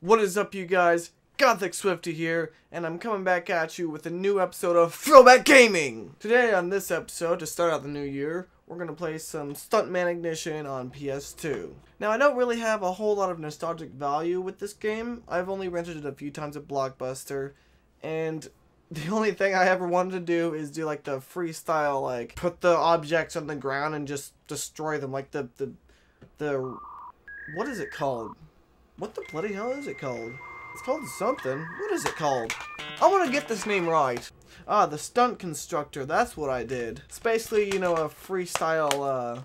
What is up, you guys? Gothic Swifty here, and I'm coming back at you with a new episode of Throwback Gaming! Today on this episode, to start out the new year, we're going to play some Stuntman Ignition on PS2. Now, I don't really have a whole lot of nostalgic value with this game. I've only rented it a few times at Blockbuster, and the only thing I ever wanted to do is do like the freestyle, like put the objects on the ground and just destroy them, like the what is it called? What the bloody hell is it called? It's called something. What is it called? I want to get this name right. Ah, the Stunt Constructor. That's what I did. It's basically, you know, a freestyle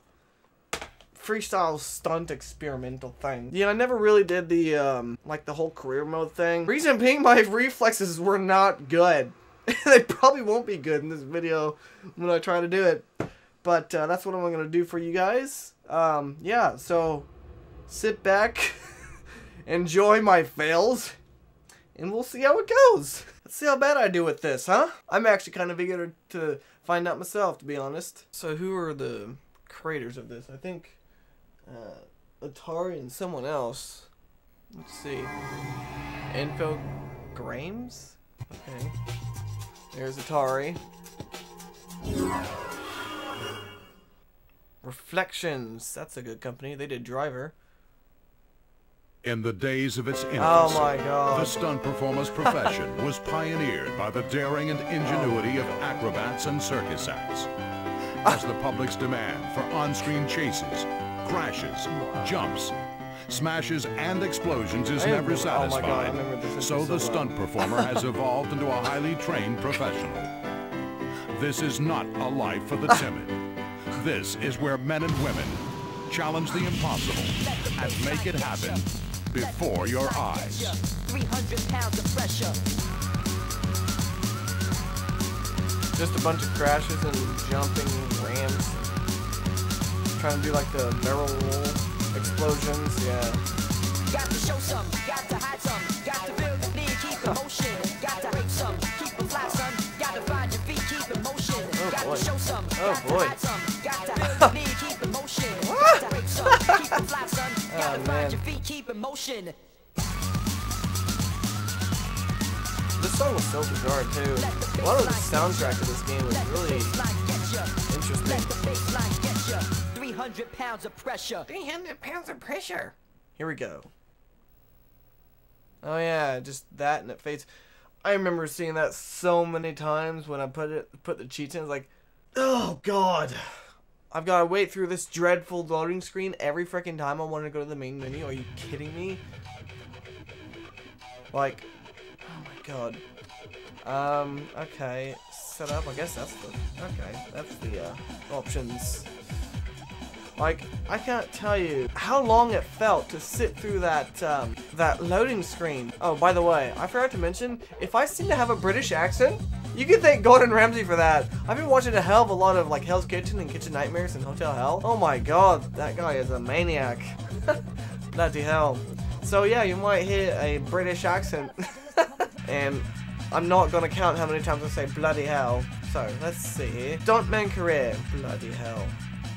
stunt experimental thing. Yeah, I never really did the, like the whole career mode thing. Reason being, my reflexes were not good. They probably won't be good in this video when I try to do it. But, that's what I'm going to do for you guys. Yeah, so sit back. Enjoy my fails, and we'll see how it goes. Let's see how bad I do with this, huh? I'm actually kind of eager to find out myself, to be honest. So who are the creators of this? I think Atari and someone else. Let's see. Infogrames? Okay. There's Atari. Reflections. That's a good company. They did Driver. In the days of its infancy, oh my God. The stunt performer's profession was pioneered by the daring and ingenuity of acrobats and circus acts. As the public's demand for on-screen chases, crashes, jumps, smashes, and explosions is never satisfied, so the stunt performer has evolved into a highly trained professional. This is not a life for the timid. This is where men and women challenge the impossible and make it happen before your eyes. 300 pounds of pressure. Just a bunch of crashes and jumping ramps. Trying to do like the barrel roll explosions, yeah. Got to show some, got to hide some, got to feel the need, keep in motion. Got to break some, keep it flat, son. Got to find your feet, keep in motion. Got to show some, got to hide some, got to feel the need, keep in motion. Got to break some, keep it flat, son. Got to find your feet, keep in motion. This song was so bizarre too. A lot of the soundtrack of this game was really interesting. 300 pounds of pressure. 300 pounds of pressure. Here we go. Oh yeah, just that and it fades. I remember seeing that so many times when I put the cheats in. It's like, oh God. I've got to wait through this dreadful loading screen every freaking time I want to go to the main menu. Are you kidding me? Like, oh my God. Okay. Set up. I guess that's the, okay. That's the, options. Like, I can't tell you how long it felt to sit through that, that loading screen. Oh, by the way, I forgot to mention, if I seem to have a British accent, you can thank Gordon Ramsay for that. I've been watching a hell of a lot of, like, Hell's Kitchen and Kitchen Nightmares and Hotel Hell. Oh my God, that guy is a maniac. Bloody hell. So yeah, you might hear a British accent. And I'm not gonna count how many times I say bloody hell. So, let's see here. Stuntman career. Bloody hell.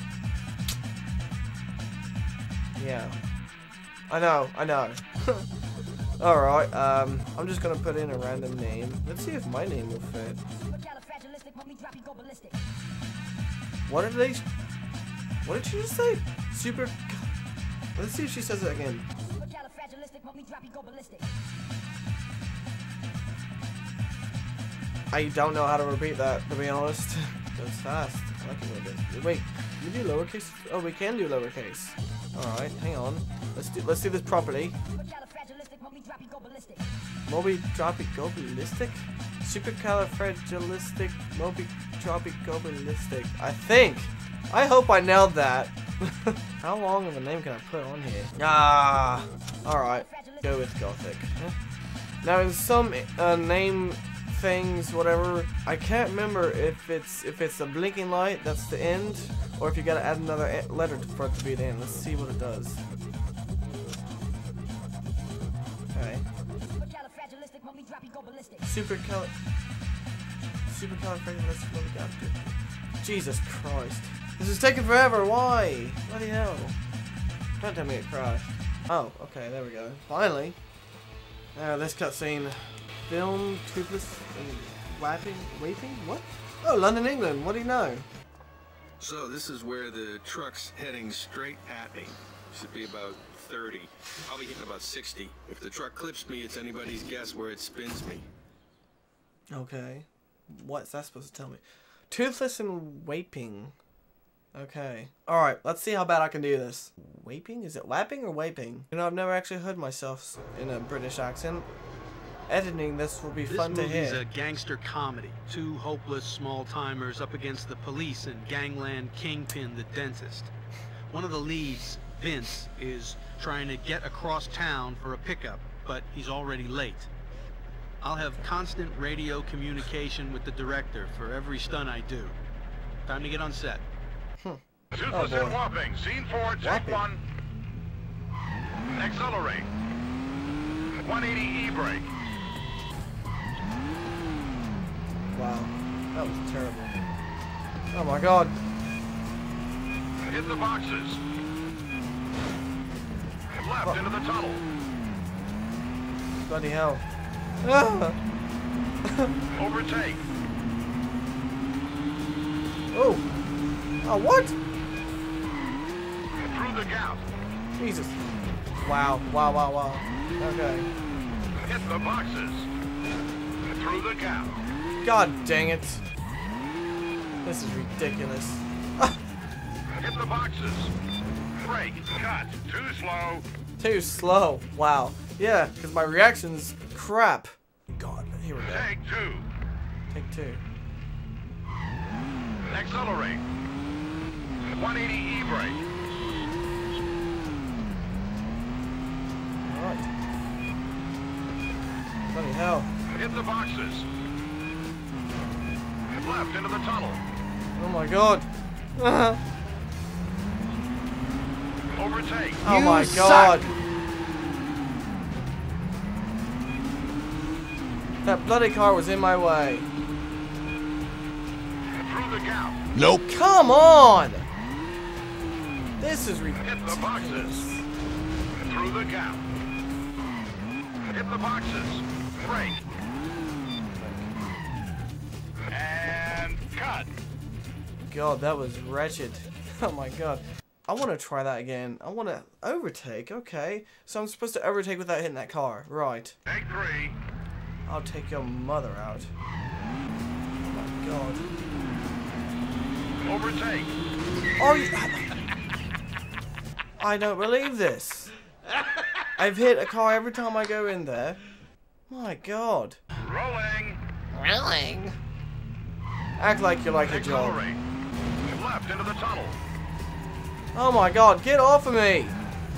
Yeah. I know. Alright, I'm just gonna put in a random name. Let's see if my name will fit. What did she just say? Super... Let's see if she says it again. I don't know how to repeat that, to be honest. Goes fast. I like it a little bit. Wait, can we do lowercase? Oh, we can do lowercase. Alright, hang on. Let's do this properly. Moby-Tropic-Ballistic? Supercalifragilistic Moby-Tropic-Ballistic. I think. I hope I nailed that. How long of a name can I put on here? Ah, alright. Go with Gothic. Now in some name things, whatever, I can't remember if it's a blinking light, that's the end, or if you gotta add another letter for it to be the end. Let's see what it does. Okay. Supercalifragilistic. Jesus Christ. This is taking forever. Why? Bloody hell. Don't tell me it crashed. Oh, okay, there we go. Finally. This cutscene. Film, toothless, and weeping? What? Oh, London, England. What do you know? So this is where the truck's heading straight at me. Should be about 30. I'll be hitting about 60. If the truck clips me, it's anybody's guess where it spins me. Okay. What's that supposed to tell me? Toothless and waping. Okay. Alright, let's see how bad I can do this. Waping? Is it wapping or waping? You know, I've never actually heard myself in a British accent. Editing this will be fun to hear. This movie's a gangster comedy. Two hopeless small-timers up against the police and gangland kingpin, the dentist. One of the leads, Vince, is trying to get across town for a pickup, but he's already late. I'll have constant radio communication with the director for every stunt I do. Time to get on set. Toothless and whopping. Scene 4, take 1. Accelerate. 180 E-brake. Wow, that was terrible. Oh my god. Hit the boxes. Left into the tunnel. Bloody hell. Ah. Overtake. Oh. Oh, what? Through the gap. Jesus. Wow, wow, wow, wow. Okay. Hit the boxes. Through the gap. God dang it. This is ridiculous. Hit the boxes. Brake. Cut. Too slow. Too slow. Wow. Yeah, because my reaction's crap. God, here we go. Take 2. Take 2. Accelerate. 180 E-brake. Alright. Bloody hell. Hit the boxes. Left into the tunnel. Oh my god. Overtake. Oh my god. That bloody car was in my way. Through the gap. Nope. Come on. This is ridiculous. Hit the boxes. Through the gap. Hit the boxes. Brake. And cut. God, that was wretched. Oh my god. I want to try that again. I want to overtake. Okay. So I'm supposed to overtake without hitting that car. Right. Take 3. I'll take your mother out. Oh my god. Overtake. Oh, I don't believe this. I've hit a car every time I go in there. My god. Rolling. Rolling. Act like you like your job. Accelerate. Left into the tunnel. Oh my god, get off of me!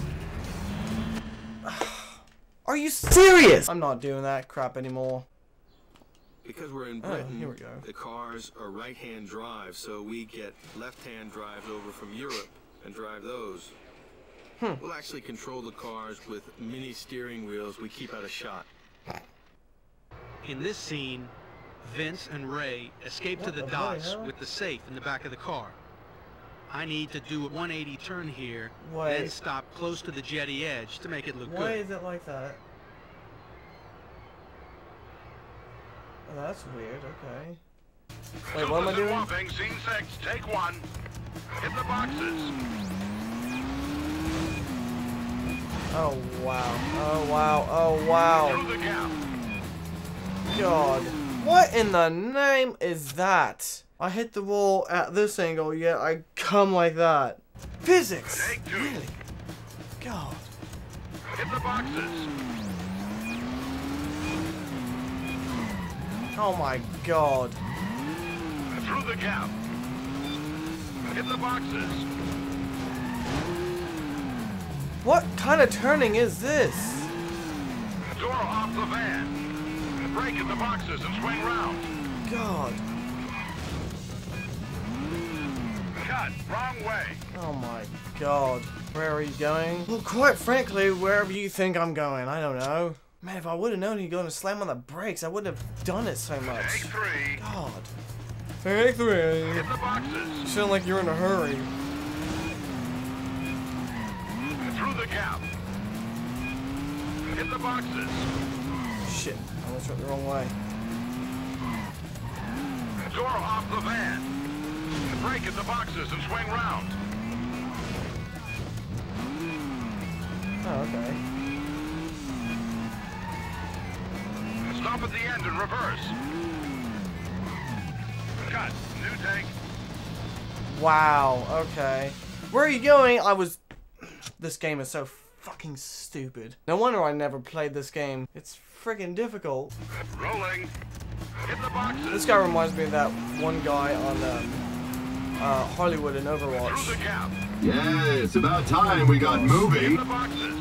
Are you serious? I'm not doing that crap anymore. Because we're in Britain, here we go. the cars are right-hand drive, so we get left-hand drives over from Europe and drive those. We'll actually control the cars with mini steering wheels we keep out of shot. In this scene, Vince and Ray escape to the docks with the safe in the back of the car. I need to do a 180 turn here, then stop close to the jetty edge to make it look good. Why is it like that? Oh, that's weird, okay. Wait, what am I doing? Whopping, scene 6, take 1. Hit the boxes. Oh wow, oh wow, oh wow. Through the gap. God. What in the name is that? I hit the wall at this angle, yet I come like that. Physics! Take 2. Really? God. Hit the boxes. Oh my god. Through the gap. Hit the boxes. What kind of turning is this? Door off the van. Brake in the boxes and swing round. God. Cut. Wrong way. Oh my god. Where are you going? Well, quite frankly, wherever you think I'm going, I don't know. Man, if I would have known you're going to slam on the brakes, I wouldn't have done it so much. Take 3. God. Take 3. Hit the boxes. You sound like you're in a hurry. Through the gap. Hit the boxes. Shit, I almost went the wrong way. Door off the van. Break at the boxes and swing round. Oh, okay. Stop at the end and reverse. Cut. New tank. Wow, okay. Where are you going? This game is so fucking stupid. No wonder I never played this game. It's friggin' difficult. Rolling. Hit the boxes. This guy reminds me of that one guy on Hollywood in Overwatch. Through the cap. Yeah, it's about time we got Hit moving. the boxes.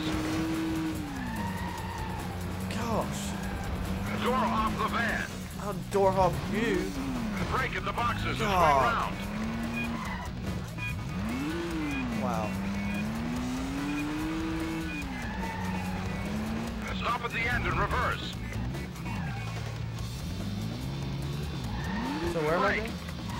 Gosh. Door off the van. How door hop you? Break at the boxes and swing God. round. Wow. Stop at the end and reverse. So where am I Break. going?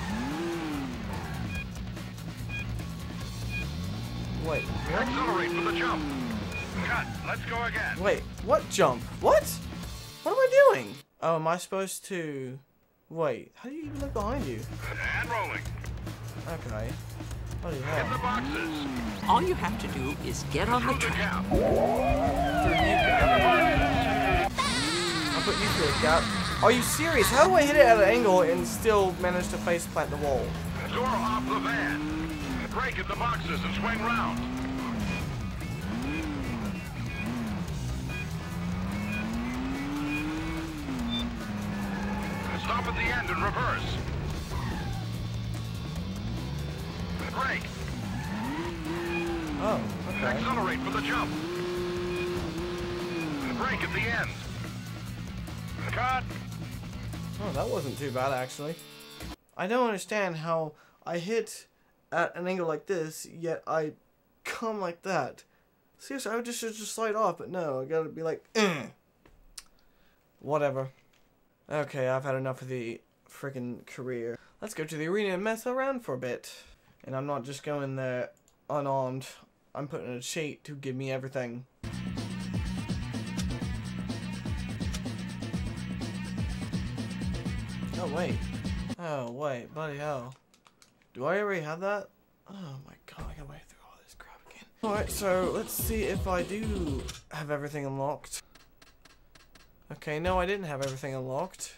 Wait, what? Accelerate for the jump. Cut. Let's go again. Wait, what jump? What? What am I doing? Oh, am I supposed to... Wait, how do you even look behind you? And rolling. Okay. Bloody Hit the hell. boxes. All you have to do is get on the Through the track. cap. I'll put you through a gap. Are you serious? How do I hit it at an angle and still manage to face plant the wall? Door off the van. Break at the boxes and swing round. Stop at the end and reverse. Break. Oh, okay. Accelerate for the jump. Break at the end. Cut. Oh, that wasn't too bad, actually. I don't understand how I hit at an angle like this, yet I come like that. Seriously, I would just slide off, but no, I gotta be like, Whatever. Okay, I've had enough of the freaking career. Let's go to the arena and mess around for a bit. And I'm not just going there unarmed. I'm putting a cheat to give me everything. Oh, wait. Oh, wait. Bloody hell. Do I already have that? Oh, my God. I gotta wait through all this crap again. Alright, so let's see if I do have everything unlocked. Okay, no, I didn't have everything unlocked.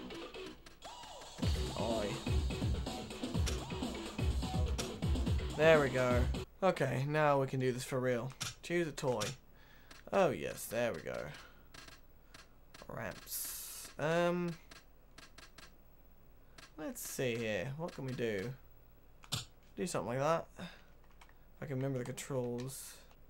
Oi. There we go. Okay, now we can do this for real. Choose a toy. Oh, yes, there we go. Ramps. Let's see here. What can we do? Do something like that. If I can remember the controls.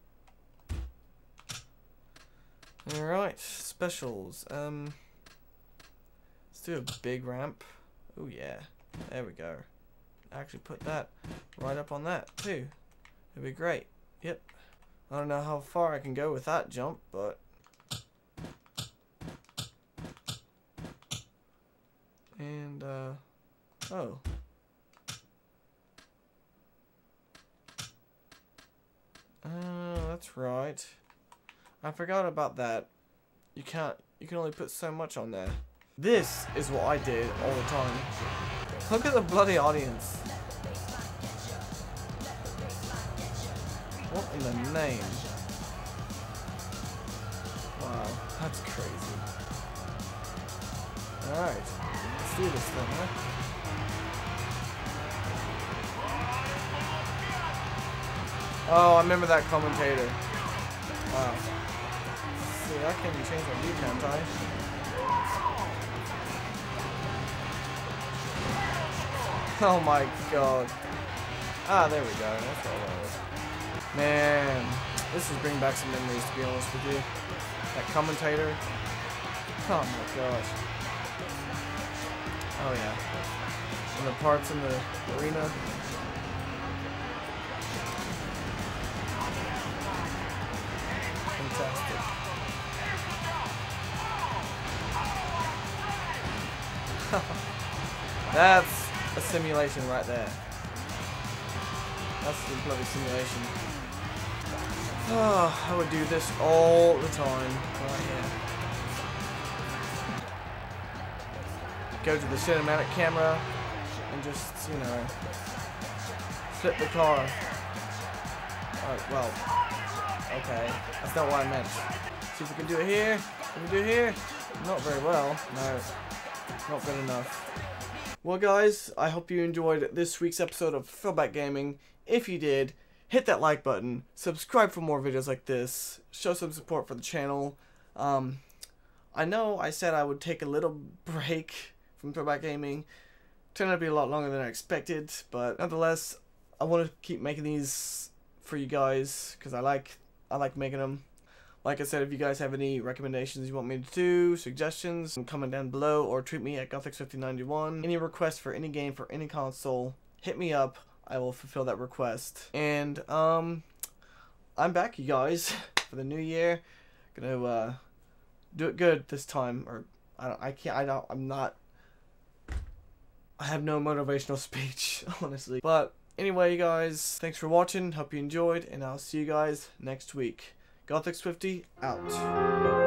Alright, specials. Let's do a big ramp. Oh yeah, there we go. Actually put that right up on that too. It'd be great. Yep. I don't know how far I can go with that jump, but... And, oh. That's right. I forgot about that. You can only put so much on there. This is what I did all the time. Look at the bloody audience. What in the name? Wow, that's crazy. Alright, let's do this then, huh? Oh, I remember that commentator. Wow. See, I can change my view, can't I? Oh my god. Ah, there we go. That's all that was. Man, this is bringing back some memories, to be honest with you. That commentator. Oh my gosh. Oh yeah. And the parts in the arena. Fantastic. That's a simulation right there. That's the bloody simulation. Oh, I would do this all the time. Right here. go to the cinematic camera and just, you know, flip the car. Well, okay, that's not what I meant. See if we can do it here. Can we do it here? Not very well. No, not good enough. Well, guys, I hope you enjoyed this week's episode of Throwback Gaming. If you did, hit that like button, subscribe for more videos like this, show some support for the channel. I know I said I would take a little break from Throwback Gaming. Turned out to be a lot longer than I expected, but nonetheless, I want to keep making these for you guys because I like making them. Like I said, if you guys have any recommendations you want me to do, suggestions, comment down below or tweet me at Gothix5091. Any requests for any game for any console, hit me up. I will fulfill that request. And I'm back, you guys, for the new year. Gonna do it good this time, or I have no motivational speech, honestly. But anyway, you guys, thanks for watching. Hope you enjoyed, and I'll see you guys next week. Gothix50 out.